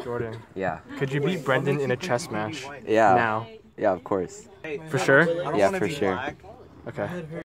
Jordan, Yeah. could you beat Brendan in a chess match? Yeah. Now. Yeah, of course. For sure? Yeah, for sure. Okay.